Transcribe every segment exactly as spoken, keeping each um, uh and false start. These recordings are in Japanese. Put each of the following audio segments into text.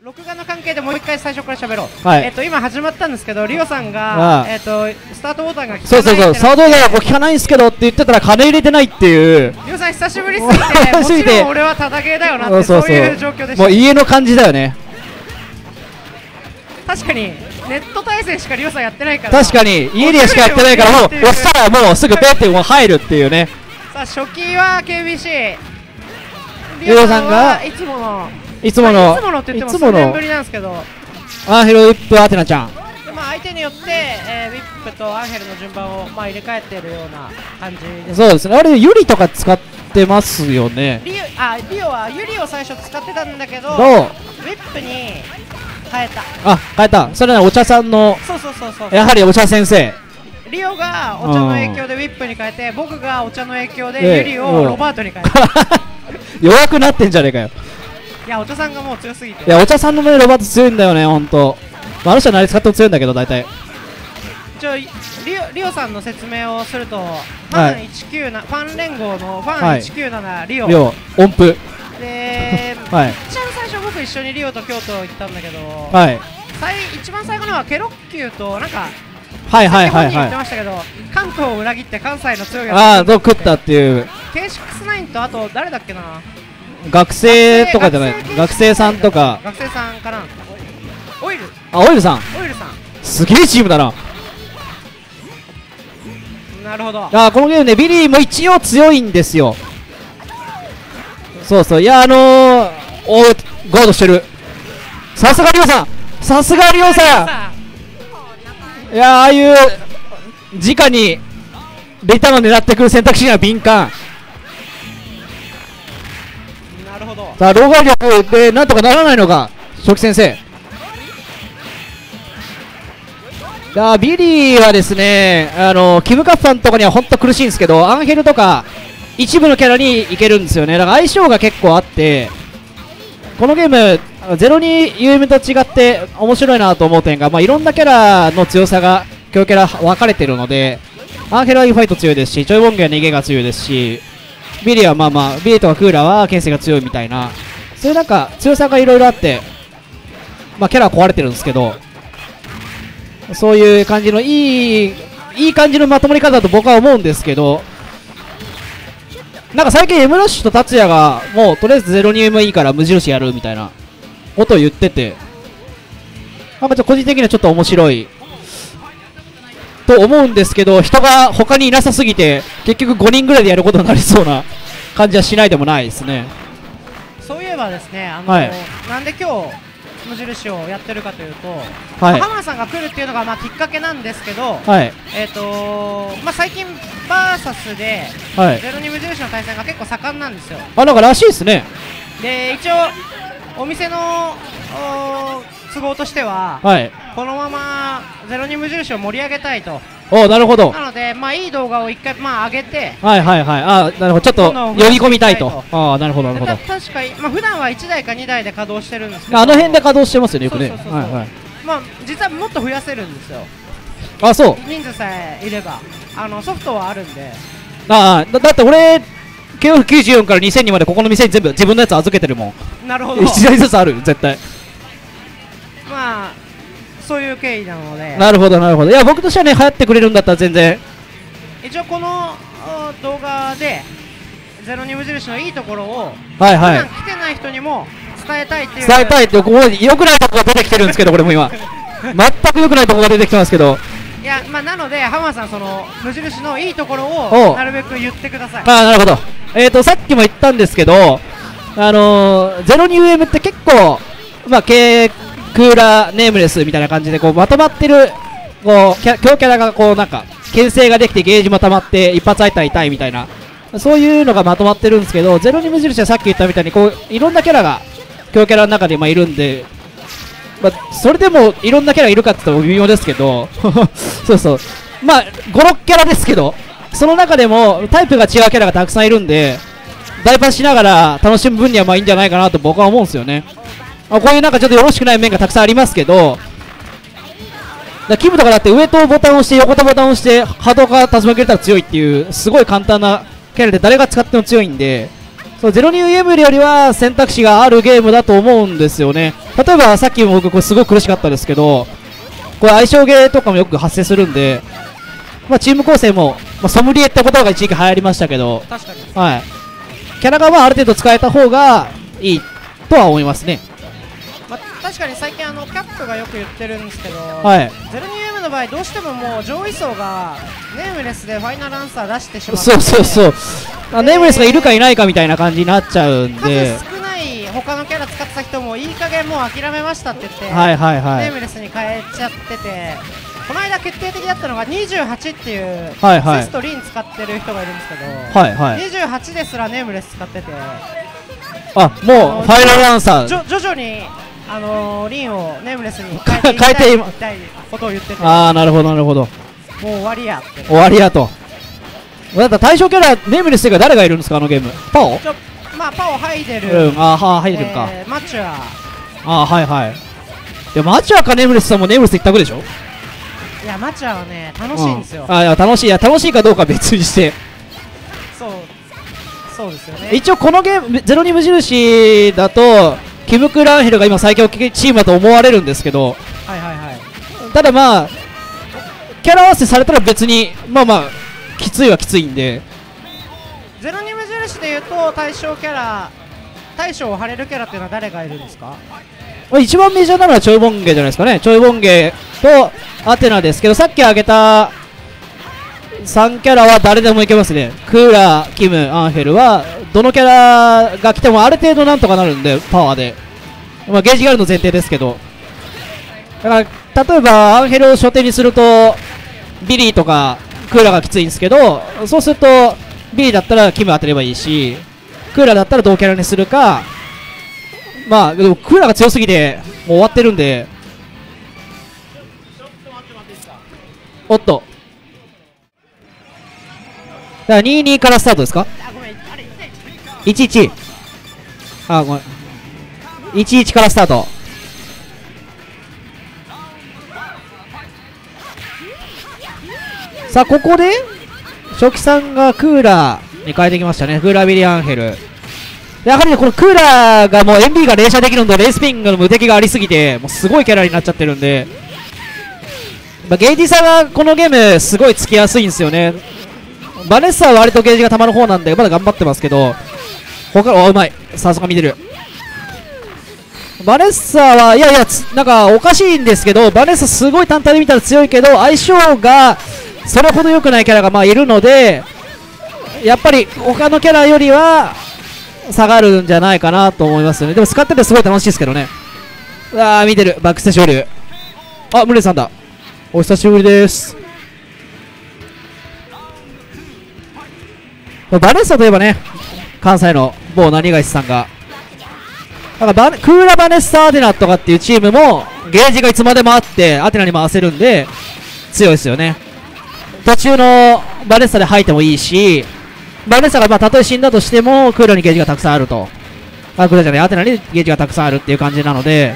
録画の関係でもう一回最初から喋ろう。 はい、 えっと今始まったんですけど、リオさんがえっとスタートボタンが効かない。 そうそうそう、スタートボタンが効かないんですけどって言ってたら金入れてないっていう。 リオさん久しぶりすぎて、もちろん俺はタダゲーだよなって、そういう状況でした。 もう家の感じだよね。 確かにネット対戦しかリオさんやってないから。 確かに家でしかやってないから、もう押したらもうすぐペってもう入るっていうね。 さあ初期は ケービーシー、 リオさんがいつものいつものいつものって言っても数年ぶりなんですけど、 アンヘル、ウィップ、アテナちゃんで、まあ、相手によって、えー、ウィップとアンヘルの順番を、まあ、入れ替えてるような感じです。 そうですね。あれユリとか使ってますよね。 リオ、あ、リオはユリを最初使ってたんだけど、ウどうィップに変えた。 あ、変えた。それはお茶さんの、 そうそうそうそう、 やはりお茶先生。 リオがお茶の影響でウィップに変えて、僕がお茶の影響でユリをロバートに変えた。 弱くなってんじゃねえかよ。 いや、お茶さんがもう強すぎて。 いや、お茶さんのね、ロバート強いんだよね、ほんと。まあ、あの人は何使っても強いんだけど、大体。 一応リオ、リオさんの説明をすると、ファンいちきゅうなな、ファン連合のファンいちきゅうなな、リオ。 リオ、音符。 で、 はい、 一番最初僕一緒にリオと京都行ったんだけど、 はい、 最一番最後のはケロッキューとなんか、 はいはいはい言ってはい。 ましたけど、関東を裏切って関西の強いやつああ、どう食ったっていう。 ケーシックスナイン とあと誰だっけな。 学生とかじゃない、学生さんとか。 学生さんかな。オイル。 あ、オイルさん。 オイルさん。 すげえチームだな。 なるほど。 あ、このゲームね、ビリーも一応強いんですよ。そうそう、いや、あのー、おー、ガードしてる。さすがリオさん。さすがリオさん。いやー、ああいう直にレターを狙ってくる選択肢には敏感。 なるほど。 さあ、老害力でなんとかならないのか、初期先生。いやー、ビリーはですね、あのー、キムカッファンとかには本当苦しいんですけど、アンヘルとか一部のキャラにいけるんですよね。だから相性が結構あって、このゲームゼロにユーエム と違って面白いなと思う点が、まあ、いろんなキャラの強さが強キャラ分かれてるので、アンヘルは E ファイト強いですし、チョイボンゲは逃げが強いですし、ビリーはまあまあビリーとかクーラーは牽制が強いみたいな、そういうなんか強さがいろいろあって、まあ、キャラは壊れてるんですけど、そういう感じのいいいい感じのまとまり方だと僕は思うんですけど、なんか最近 M ラッシュと達也がもうとりあえず ゼロにエム いいから無印やるみたいなことを言ってて、なんか個人的にはちょっと面白いと思うんですけど、人が他にいなさすぎて結局ごにんぐらいでやることになりそうな感じはしないでもないですね。 そういえばですね、あの、 はい、 なんで今日無印をやってるかというと、 はい、 浜田さんが来るっていうのがまあきっかけなんですけど、 はい、 えーとまあ、最近バーサスで、 はい、 ゼロに無印の対戦が結構盛んなんですよ。 あ、なんからしいですね。 で一応お店の都合としては、 はい、 このままゼロに無印を盛り上げたいと。 お、なるほど。 なので、まあ、いい動画を一回、まあ、上げて、 はいはいはい、あ、なるほど、ちょっと呼び込みたいと。ああ、なるほどなるほど。 確かに、まあ、普段はいちだいかにだいで稼働してるんですけど、 あの辺で稼働してますよね、よくね。 まあ実はもっと増やせるんですよ。 あ、そう。 人数さえいれば、あのソフトはあるんで。 ああ、だ, だって俺 ケーオフきゅうじゅうよん からにせんにまでここの店に全部自分のやつ預けてるもん。 なるほど。 いちだいずつある絶対。 まあそういう経緯なので。 なるほどなるほど。いや僕としてはね、流行ってくれるんだったら全然。 一応この動画でゼロに無印のいいところを、 はいはい、 普段来てない人にも伝えたいっていう。 伝えたいって、ここ良くないとこが出てきてるんですけど、これも今全く良くないとこが出てきてますけど。 いや、まあ、なので浜田さん、その無印のいいところをなるべく言ってください。 ああ、なるほど。えーとさっきも言ったんですけど、あのー、ゼロにユーエム って結構まあ K クーラーネームレスみたいな感じでこうまとまってる、こうキャ強キャラがこうなんか牽制ができてゲージも溜まって一発入ったら痛いみたいな、そういうのがまとまってるんですけど、ゼロに無印はさっき言ったみたいにこういろんなキャラが強キャラの中でまあいるんで、まあ、それでもいろんなキャラいるかって言ったら微妙ですけどそうそう、まあごろくキャラですけど、その中でもタイプが違うキャラがたくさんいるんで、ダイパスしながら楽しむ分にはまあいいんじゃないかなと僕は思うんですよね。あ、こういうなんかちょっとよろしくない面がたくさんありますけど、だキムとかだって上とボタンを押して横とボタンを押して波動が竜巻入れたら強いっていうすごい簡単なキャラで誰が使っても強いんで、そうゼロにユーエム よりは選択肢があるゲームだと思うんですよね。 例えばさっきも僕これすごい苦しかったですけど、これ相性ゲーとかもよく発生するんで、まあ、チーム構成も、まあ、ソムリエって言葉が一時期流行りましたけど、 確かに、 はい、キャラがまあある程度使えた方がいいとは思いますね。 まあ、確かに最近あのキャップがよく言ってるんですけど、 はい、 ゼロニーエム の場合どうしてももう上位層がネームレスでファイナルアンサー出してしまって、 そうそうそう、あネームレスがいるかいないかみたいな感じになっちゃうんで、 数少ない他のキャラ使ってた人もいい加減もう諦めましたって言って、 はいはいはい、 ネームレスに変えちゃってて、この間決定的だったのがにじゅうはちっていう、 はいはい、 セスとリン使ってる人がいるんですけど、 はいはい、 にじゅうはちですらネームレス使ってて、 あもうファイナルアンサーじょ徐々にあのー、リンをネームレスに変えていきたいみたいなことを言ってて、 ああなるほどなるほど、 もう終わりやって終わりやと。だったら対象キャラネームレスが誰がいるんですかあのゲーム。パオ、 ちょまあパオハイデル、 うん、あはハイデルか、 えー、マチュア、 あはいはい、でマチュアかネームレスさんもネームレス一択でしょ。 いやマチュアはね楽しいんですよ、 うん、あいや楽しい、いや楽しいかどうか別にして、 そうそうですよね。 一応このゲームゼロに無印だとキムク・ランヘルが今最強チームだと思われるんですけど、 はいはいはい、 ただまあキャラ合わせされたら別にまあまあきついはきついんで、 ゼロに無印でいうと対象キャラ対象を張れるキャラっていうのは誰がいるんですか。 まあ、一番メジャーなのはチョイボンゲじゃないですかね。チョイボンゲとアテナですけど、さっき挙げたさんキャラは誰でもいけますね。クーラー、キム、アンヘルはどのキャラが来てもある程度なんとかなるんで、パワーで、まあ、ゲージがあるの前提ですけど、だから例えばアンヘルを初手にするとビリーとかクーラーがきついんですけど、そうするとビリーだったらキム当てればいいし、クーラーだったら同キャラにするか、まあでもクーラーが強すぎてもう終わってるんで、おっとだからにじゅうにからスタートですか。いちいち、あごめんいちいちからスタート。さあここで初期さんがクーラーに変えてきましたね。クーラービリアンヘル、やはりねこのクーラーがもう エムビー が連射できるのとレースピングの無敵がありすぎてもうすごいキャラになっちゃってるんで、まあ、ゲージ差がこのゲームすごいつきやすいんですよね。バネッサは割とゲージがたまる方なんでまだ頑張ってますけど、他はうまい、さすが見てる。バネッサはいやいやなんかおかしいんですけど、バネッサすごい単体で見たら強いけど相性がそれほど良くないキャラがまあいるので、やっぱり他のキャラよりは下がるんじゃないかなと思いますよね。でも使っててすごい楽しいですけどね。うわー見てる、バックステージ流、あムレさんだ、お久しぶりです。バネッサといえばね、関西の某何がしさんがなんかバネクーラバネッサアテナとかっていうチームもゲージがいつまでもあってアテナに回せるんで強いですよね。途中のバネッサで吐いてもいいし、バネッサがまあたとえ死んだとしてもクーラにゲージがたくさんあると、あクーラじゃないアテナにゲージがたくさんあるっていう感じなので、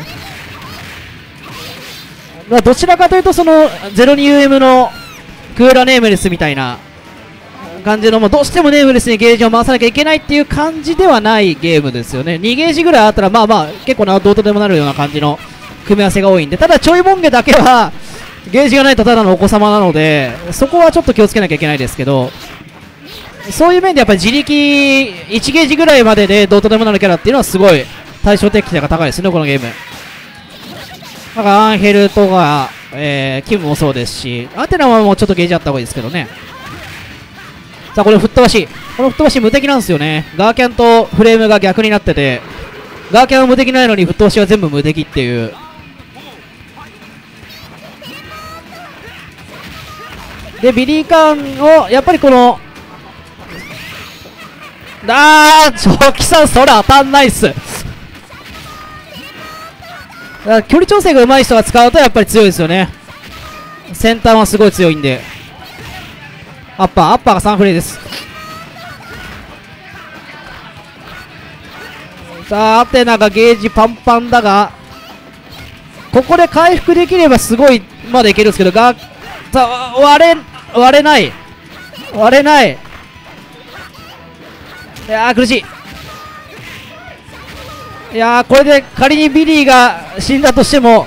まあどちらかというとその ゼロにユーエム のクーラネームレスみたいな感じの、もうどうしてもネームレスにゲージを回さなきゃいけないっていう感じではないゲームですよね。にゲージぐらいあったらまあまあ結構などうとでもなるような感じの組み合わせが多いんで、ただちょいボンゲだけはゲージがないとただのお子様なのでそこはちょっと気をつけなきゃいけないですけど、そういう面でやっぱり自力いちゲージぐらいまででどうとでもなるキャラっていうのはすごい対照的性が高いですねこのゲーム。なんかアンヘルとか、えー、キムもそうですし、アテナはもうちょっとゲージあった方がいいですけどね。さあこれ吹っ飛ばし、この吹っ飛ばし無敵なんですよね。ガーキャンとフレームが逆になってて、ガーキャンは無敵ないのに吹っ飛ばしは全部無敵っていう。でビリーカーンをやっぱりこのあー長期さんそれ当たんないっす。だから距離調整が上手い人が使うとやっぱり強いですよね。先端はすごい強いんで。アッパーアッパーがさんフレーです。さあアテナがゲージパンパンだがここで回復できればすごいまでいけるんですけど、がさあ割れ割れない割れない、いやー苦しい。 いやーこれで仮にビリーが死んだとしても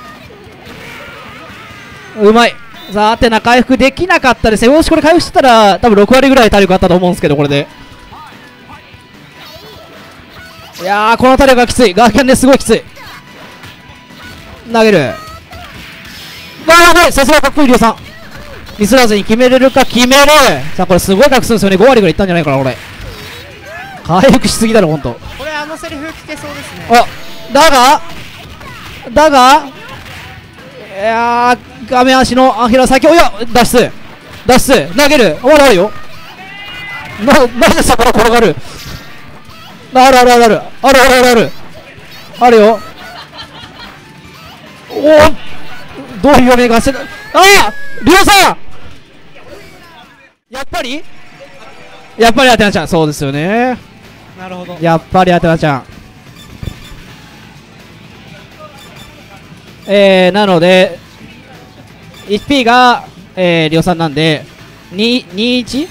うまい。さあアテナ回復できなかったですね。よしこれ回復してたら多分ろく割ぐらい体力あったと思うんですけど、これでいやーこの体力がきつい。ガーキャンですごいきつい。投げる。わあやばい、さすがかっこいいリオさん。ミスらずに決めれるか。決める。さあこれすごい隠すんですよね。ご割ぐらいいったんじゃないかなこれ。回復しすぎだろほんと。 これあのセリフ聞けそうですね。 あだがだがいやー画面足のアンヘラ先、おや脱出脱出投げる。あるあるよ。ななぜそこから転がる。あるあるあるあるあるあるあるあるあるよ。おおどういう読みがしてる。ああリオさんやっぱりやっぱりアテナちゃん。そうですよね。 なるほど。 やっぱりアテナちゃん。えー、なので エイチピー が、えー、リオさんなんでにじゅういち。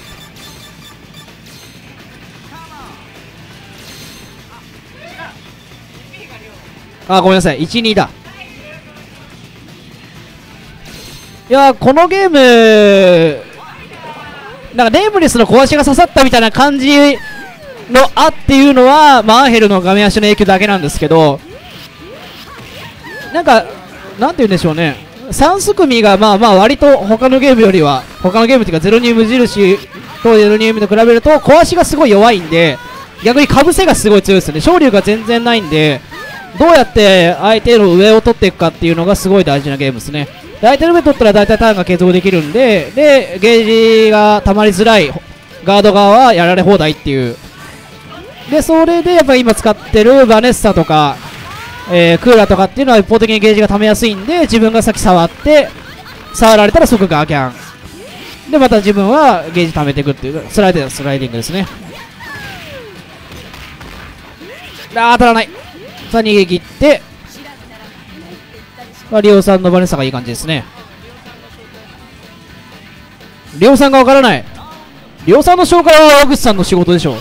あごめんなさいいちにだ。いやこのゲームなんかネームレスの壊しが刺さったみたいな感じのあっていうのは、まあ、アンヘルの画面足の影響だけなんですけど、なんかなんて言うんでしょうね、さんすくみがまあまあ割と他のゲームよりは他のゲームっていうかゼロに無印とゼロにと比べると壊しがすごい弱いんで、逆にかぶせがすごい強いですよね。勝利が全然ないんで、どうやって相手の上を取っていくかっていうのがすごい大事なゲームですね。で相手の上取ったら大体ターンが継続できるんで、でゲージが溜まりづらいガード側はやられ放題っていう。でそれでやっぱり今使ってるバネッサとか、えー、クーラーとかっていうのは一方的にゲージが溜めやすいんで、自分が先触って触られたら即ガーキャンでまた自分はゲージ溜めていくっていうスライディングスライディングですね。あー当たらない。さあ逃げ切って、まあ、リオさんのバネッサがいい感じですね。リオさんがわからない。リオさんの紹介は大口さんの仕事でしょう。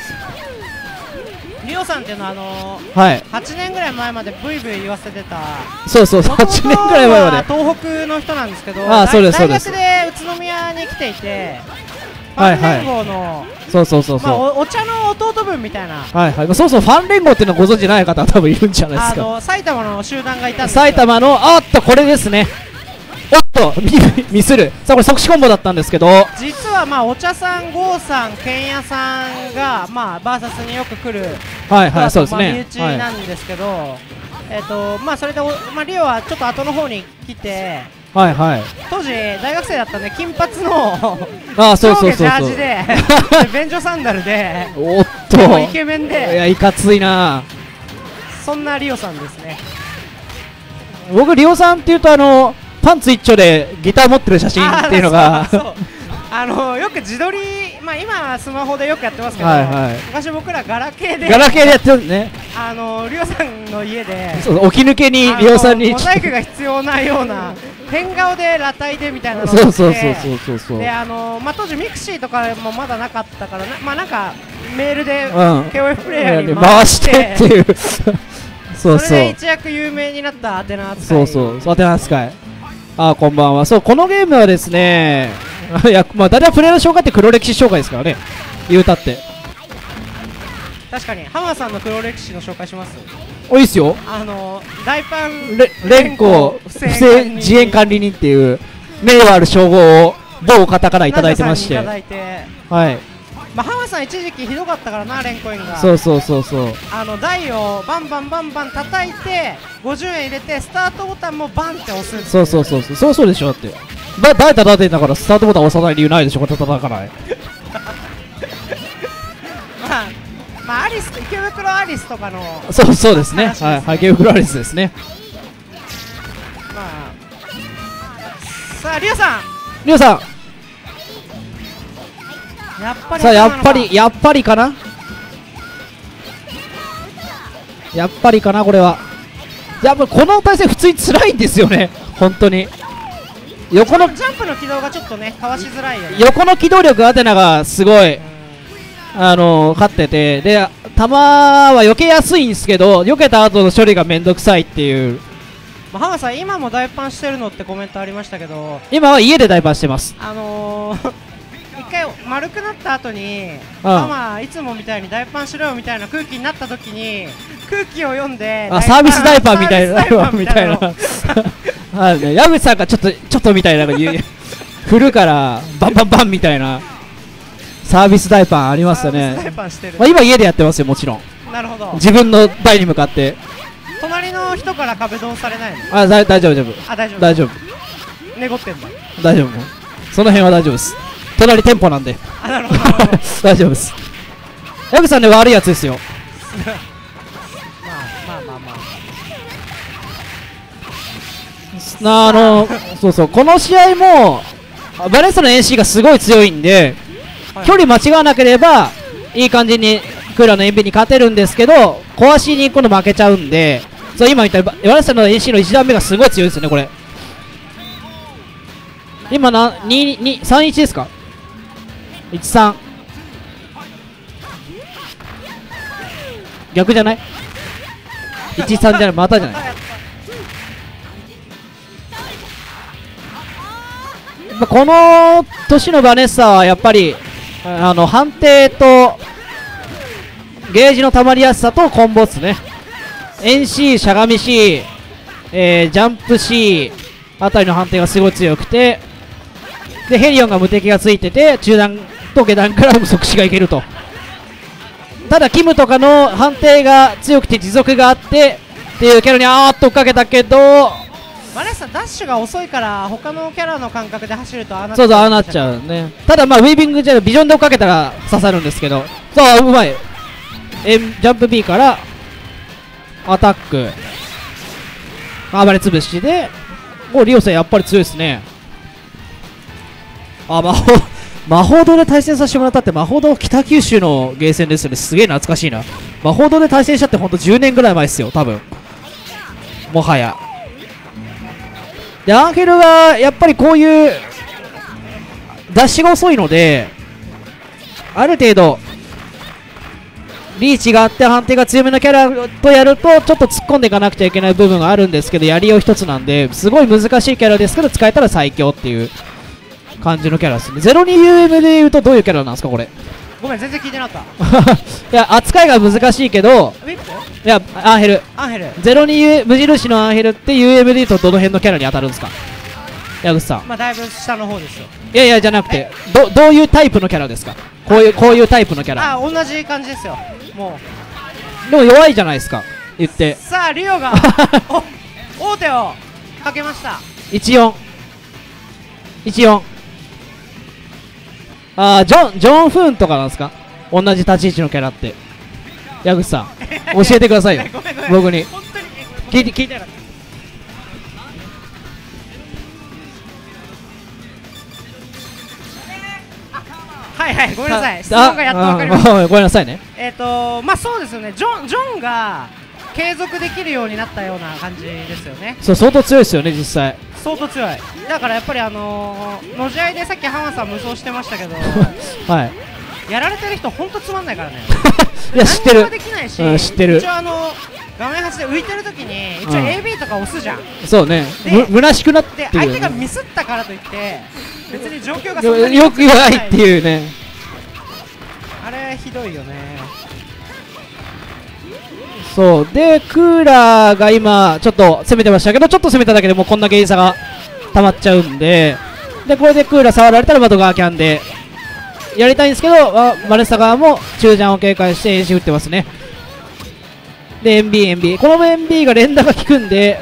リオさんっていうのはあのーはいはちねんぐらい前までブイブイ言わせてた、 そうそうそうはちねんぐらい前まで東北の人なんですけど、 ああそうですそうです大学で宇都宮に来ていて、 はいはいファン連合の、 そうそうそうそう、 まあ、お, お茶の弟分みたいな、 はいはい、そうそうファン連合っていうのをご存知ない方は多分いるんじゃないですか。 あの埼玉の集団がいたんですよ。 埼玉のあっとこれですね。おっとミミスる。さあこれ即死コンボだったんですけど、 実はまあお茶さん、郷さん、剣屋さんがまあバーサスによく来る、 はいはいそうですまあ身ね。 内なんですけど、えっとまあそれでお、まあ、リオはちょっと後の方に来て、 はいはい。 当時大学生だったんで金髪のああそうそうそうそう。 上下ジャージで便所サンダルでおっでもとイケメンいで、 やいかついな。 そんなリオさんですね。 僕リオさんっていうとあのパンツ一丁でギター持ってる写真っていうのがあそうそうあのよく自撮り、まあ今スマホでよくやってますけど、 はいはい昔僕らガラケーでガラケーでやってるんですね。 あのリオさんの家でそう起き抜けにリオさんにあのモザイクが必要なような変顔で裸体でみたいなのをそう撮ってそうそうそうそうそう。 であの、まあ、当時ミクシーとかもまだなかったからな、まあなんかメールでうんケーオーエフ プレイヤーに回回ししててっていうそうそそうれで一躍有名になったアテナ扱い。 そうそうそうアテナ扱い。あーこんばんは。そうこのゲームはですねいやまあ大体プレイヤーの紹介って黒歴史紹介ですからね、言うたって。 確かにハマーさんの黒歴史の紹介します。 おいいっすよ。 あの大パンれ連行不正自演管理人っていう名誉ある称号を某方からいただいてまして、 ナジャさんにいただいて、 はいまあ、ハマさん一時期ひどかったからな、連コインが。 そうそうそうそう。 あの台をバンバンバンバン叩いてごじゅうえん入れてスタートボタンもバンって押すんですよ。 そうそうそうそうそうでしょ。だってだ誰叩いてんだからスタートボタン押さない理由ないでしょ。これ叩かない。 まあまあアリス池袋アリスとかのそうそうですね。 話ですねはいはいゲームクラリスですね。 まあさあリオさん、 リオさんやっぱりさあやっぱりやっぱりかなやっぱりかなこれは。やっぱこの体勢普通に辛いんですよね本当に。横のジャンプの軌道がちょっとねかわしづらいよね。 横の機動力アテナがすごい。 あの勝ってて、で球は避けやすいんですけど、避けた後の処理がめんどくさいっていう。 まあ、浜田さん今も大パンしてるのってコメントありましたけど、 今は家で大パンしてます。 あのー一回丸くなった後に、ママいつもみたいに大パンしろよみたいな空気になった時に空気を読んで、 あ、サービスダイパーみたいなみたいなあ、ね、矢口さんがちょっとちょっとみたいな言う振るからバンバンバンみたいなサービスダイパンありますよね。まあ今家でやってますよ、もちろん。 なるほど。 自分の台に向かって。 隣の人から壁ドンされないの？ あ、大丈夫大丈夫。 あ、大丈夫大丈夫。 寝ごってんだ。 大丈夫。その辺は大丈夫です。隣店舗なんで。 あ、なるほど大丈夫です。矢口さんね、悪いやつですよ。 まあまあまあまあ。あのそうそう、この試合もバレストの エーシー がすごい強いんで、はい、距離間違わなければいい感じにクーラーの エムビー に勝てるんですけど、壊しに今度負けちゃうんで、そう今言ったバレストの エーシー のいち段目がすごい強いですよね、これ。今なににさんいちですか、いちさん。逆じゃない？ いちさん じゃない、またじゃない。この年のバネッサはやっぱりあの判定とゲージの溜まりやすさとコンボっすね。 エヌシー、しゃがみ C、えー、ジャンプ C あたりの判定がすごい強くて、でヘリオンが無敵がついてて中段と下段から即死がいけると。ただキムとかの判定が強くて持続があってっていうキャラにあーっと追っかけたけど、 バレッサダッシュが遅いから他のキャラの感覚で走るとああなっちゃう。 そうそう、ああなっちゃうね。ただまあウィービングじゃビジョンで追っかけたら刺さるんですけど、そううまい。えジャンプ B からアタック暴れ潰しで、もうリオさんやっぱり強いですね。あ、魔法魔法堂で対戦させてもらったって、魔法堂北九州のゲーセンですよね。すげえ懐かしいな。魔法堂で対戦したってほんとじゅうねんぐらい前ですよ、多分。もはや。でアンヘルはやっぱりこういうダッシュが遅いので、ある程度リーチがあって判定が強めのキャラとやるとちょっと突っ込んでいかなくちゃいけない部分があるんですけど、やりよう一つなんですごい難しいキャラですけど使えたら最強っていう感じのキャラですね。 ゼロにユーエム でいうとどういうキャラなんですかこれ。 ごめん全然聞いてなかった。 いや扱いが難しいけど、 ウィップ、 いやアンヘルアンヘルゼロに無印のアンヘルって ユーエム で言うとどの辺のキャラに当たるんですか、矢口さん。 まあだいぶ下の方ですよ。 いやいやじゃなくて、どどういうタイプのキャラですか。こういうこういうタイプのキャラ。 あ、同じ感じですよ。もうでも弱いじゃないですか言って。 さあリオがお王手をかけました。 いちよん いちよん。あージョンジョン・フーンとかなんですか、同じ立ち位置のキャラって。矢口さん教えてくださいよごめんごめん僕に本当に聞いて聞いてなかった。 はいはい、ごめんなさい、質問がやっと分かりました。 ごめんなさいね。 えっとまあそうですよね、ジョンジョンが継続できるようになったような感じですよね。 そう相当強いですよね実際。 相当強い。だからやっぱりあのー、のじ合いでさっき浜さん無双してましたけどはいやられてる人本当つまんないからね。 いや知ってる、 何もできないし、 うん、知ってる。 一応あの画面端で浮いてる時に一応 エービー とか押すじゃん、うん、 そうね、む虚しくなってる、ね、 で相手がミスったからといって別に状況がそんなによく言わないっていうね。 あれひどいよね。 そうでクーラーが今ちょっと攻めてましたけど、ちょっと攻めただけでもうこんなゲイ差が溜まっちゃうんで、でこれでクーラー触られたらまたガーキャンでやりたいんですけど、マレッサ側も中ジャンを警戒して演習打ってますね。で エムビーエムビー この エムビー が連打が効くんで、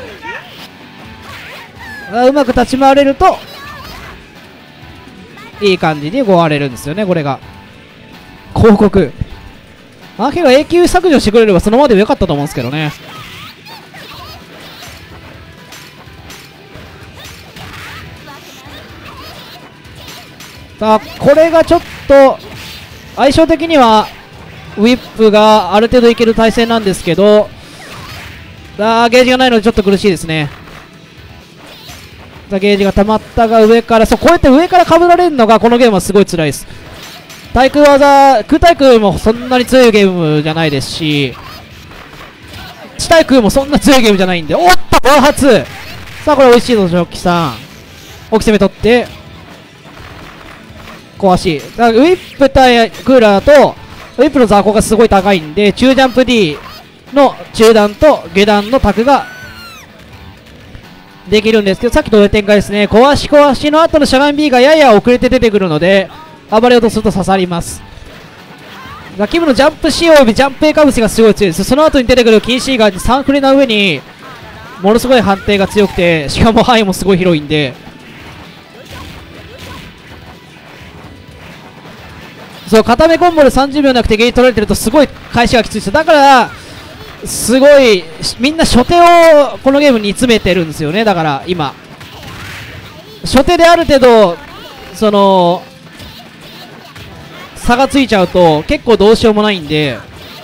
うまく立ち回れるといい感じにごわれるんですよね。これが広告アンヘルが永久削除してくれればそのままでもよかったと思うんですけどね。さあこれがちょっと相性的にはウィップがある程度いける体勢なんですけど、あーゲージがないのでちょっと苦しいですね。さあゲージが溜まったが上から、そうこうやって上から被られるのがこのゲームはすごい辛いです。 対空技、空対空もそんなに強いゲームじゃないですし、地対空もそんな強いゲームじゃないんで、おっと暴発。さあこれ美味しいぞジョッキさん。大き攻め取って壊し、だからウィップ対クーラーとウィップの雑魚がすごい高いんで、中ジャンプ D の中段と下段のタクができるんですけど、さっきと同じ展開ですね。壊し壊しの後のしゃがみ B がやや遅れて出てくるので、暴れようとすると刺さります。キムのジャンプ C およびジャンプ A かぶせがすごい強いです。その後に出てくる禁止がさんフレの上にものすごい判定が強くて、しかも範囲もすごい広いんで、そう固めコンボでさんじゅうびょうなくてゲージ取られてるとすごい返しがきついです。だからすごいみんな初手をこのゲームに詰めてるんですよね。だから今初手である程度その差がついちゃうと結構どうしようもないんで、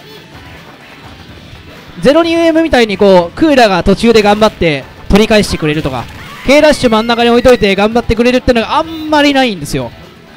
ゼロにユーエム みたいにこうクーラーが途中で頑張って取り返してくれるとか K ダッシュ真ん中に置いといて頑張ってくれるっていうのがあんまりないんですよ。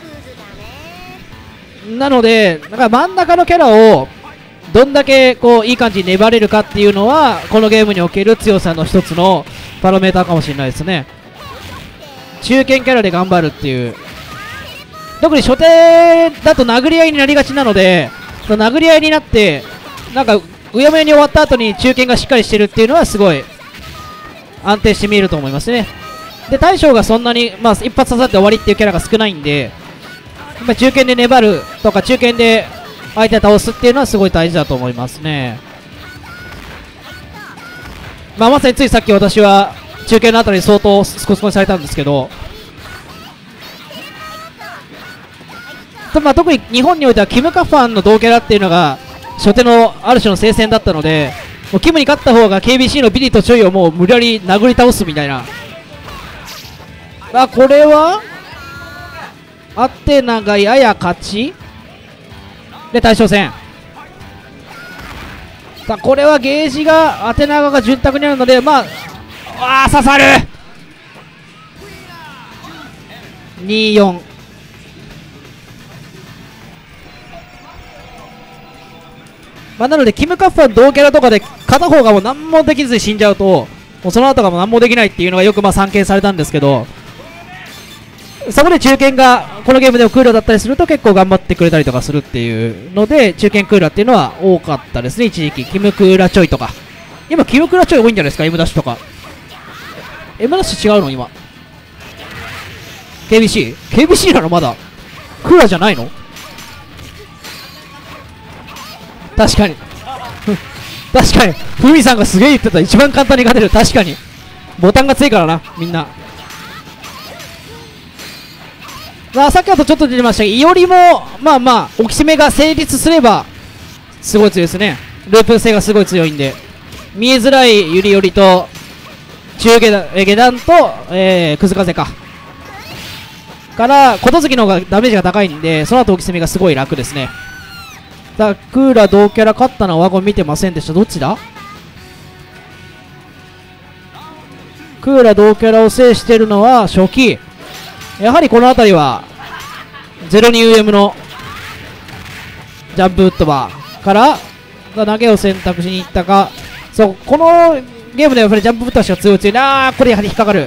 なのでだから真ん中のキャラをどんだけこういい感じに粘れるかっていうのはこのゲームにおける強さの一つのパラメーターかもしれないですね。中堅キャラで頑張るっていう、特に初手だと殴り合いになりがちなので、殴り合いになってなんかうやむやに終わった後に中堅がしっかりしてるっていうのはすごい安定して見えると思いますね。で大将がそんなに、まあ、一発刺さって終わりっていうキャラが少ないんで、やっぱ中堅で粘るとか中堅で相手を倒すっていうのはすごい大事だと思いますね。まあ、まさについさっき私は中堅のあたり相当スコスコにされたんですけど、まあ、特に日本においてはキムカファンの同キャラっていうのが初手のある種の聖戦だったので、もうキムに勝った方が ケービーシー のビリとチョイをもう無理やり殴り倒すみたいな。あ、これはアテナがやや勝ちで対象戦。さあこれはゲージがアテナ側が潤沢にあるので、まああー刺さるにじゅうよん。まあ、なのでキムカファン同キャラとかで片方がもう何もできずに死んじゃうと、もうその後がもう何もできないっていうのがよくまあ散見されたんですけど、そこで中堅がこのゲームでもクーラーだったりすると結構頑張ってくれたりとかするっていうので、中堅クーラーっていうのは多かったですね。一時期キムクーラーちょいとか、今キムクーラーちょい多いんじゃないですか。 M ダッシュとか M ダッシュ違うの今 ケービーシー？ ケービーシー なのまだクーラーじゃないの？確かに確かにふみさんがすげえ言ってた、一番簡単に勝てる。確かにボタンが強いからなみんな。まあ、さっきだとちょっと出てましたけど、いおりもまあまあ置き攻めが成立すればすごい強いですね。ループ性がすごい強いんで、見えづらいゆりよりと中下段、下段と、えー、くず風かからことづきの方がダメージが高いんで、その後置き攻めがすごい楽ですね。だからクーラー同キャラ勝ったのはワゴン見てませんでした。どっちだ？クーラー同キャラを制しているのは初期。やはりこの辺りは ゼロにユーエム のジャンプウッドバーから投げを選択しに行ったか。そう、このゲームではやっぱりジャンプウッドバーしか強い強いな。これやはり引っかかる。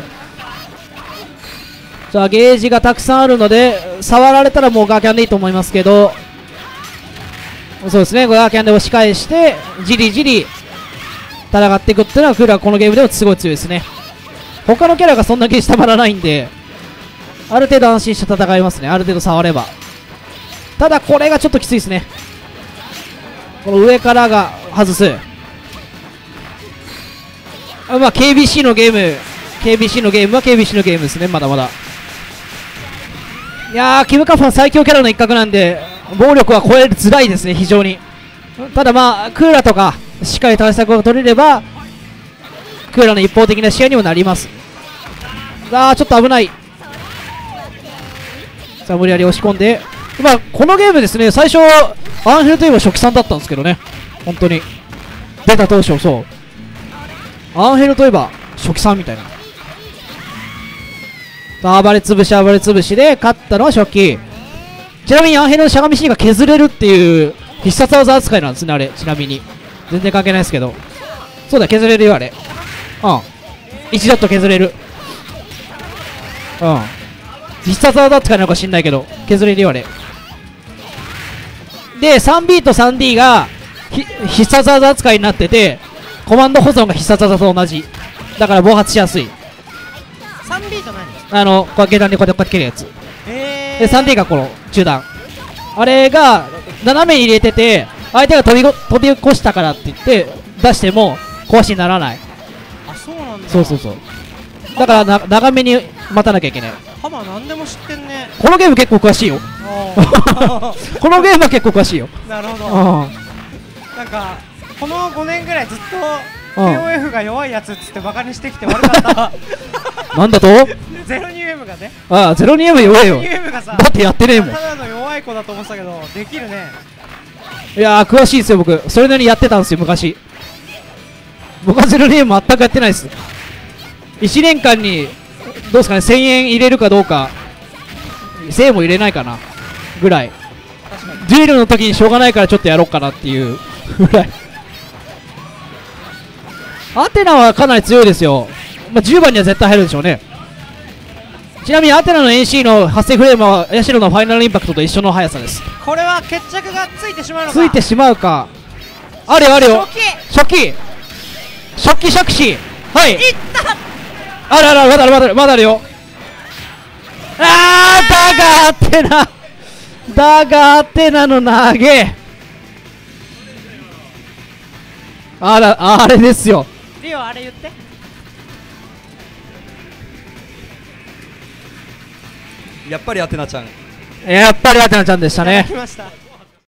さあゲージがたくさんあるので触られたらもうガーキャンでいいと思いますけど、そうですね、ガーキャンで押し返してじりじり戦っていくっていうのはクーラーこのゲームでもすごい強いですね。他のキャラがそんなゲージたまらないんで、ある程度安心して戦いますね。ある程度触れば。ただこれがちょっときついですね。この上からが外す。あ、まあ ケービーシー のゲーム ケービーシー のゲームは ケービーシー のゲームですね。まだまだ。いやー、キムカファン最強キャラの一角なんで暴力は超えづらいですね、非常に。ただまあクーラーとかしっかり対策が取れればクーラーの一方的な試合にもなります。あー、ちょっと危ない。さあ無理やり押し込んで、まあこのゲームですね、最初アンヘルといえば初期さんだったんですけどね、本当に出た当初。そう、アンヘルといえば初期さんみたいな。さあ暴れつぶし暴れつぶしで勝ったのは初期。 ちなみにアンヘルのしゃがみ C が削れるっていう必殺技扱いなんですね、あれ。ちなみに全然関係ないですけど、そうだ、削れるよあれ。うんいちドット削れる。うん必殺技扱いなのか知んないけど削れるよあれで。 スリービー と スリーディー が必殺技扱いになってて、コマンド保存が必殺技と同じだから暴発しやすい。 スリービー と何？ あのこう下段にこうやってかけるやつえー、 で スリーディー がこの中段、あれが斜めに入れてて相手が飛びご飛び越したからって言って出しても壊しにならない。 あ、そうなんだ。 そうそうそう、だからな長めに待たなきゃいけない。 ハマ何でも知ってんね。 このゲーム結構詳しいよこのゲームは結構詳しいよ。 なるほど。 うんなんかこのごねんぐらいずっとうんケーオーエフ が弱いやつっつってバカにしてきて悪かったなんだとゼロニューエムがね、 ああ ゼロニューエム 弱いよ。 ゼロニューエムがさだってやってねえもん。 ただの弱い子だと思ってたけどできるね。 いやー詳しいですよ僕。それなりにやってたんですよ昔。僕はゼロニューエム全くやってないです。いちねんかんにどうですかね、せんえん入れるかどうか、せんえんも入れないかなぐらい。デュエルの時にしょうがないからちょっとやろうかなっていうぐらい。アテナはかなり強いですよ。まあ、じゅうばんには絶対入るでしょうね。ちなみにアテナの エヌシー の発生フレームはヤシロのファイナルインパクトと一緒の速さです。 これは決着がついてしまうのか。 ついてしまうか。あるよあるよ。 初期初期初期杓子、はい、 いったあるあるある、まだあるまだあるまだあるよ。あーだがアテナだがアテナの投げ、あらあれですよ。 リオあれ言って。 やっぱりアテナちゃん。 やっぱりアテナちゃんでしたね。 来ました。